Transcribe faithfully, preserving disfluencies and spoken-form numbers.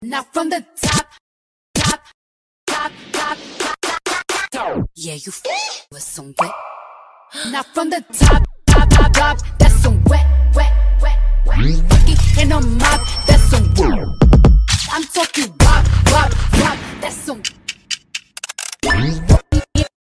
Now from the top, top, top, top, top, top, top. Yeah, you f with some wet. Now from the top, top, top, top. That's some wet, wet, wet, wet. Fucking in a mop. That's some wet. I'm talking wop, wop, wop. That's some.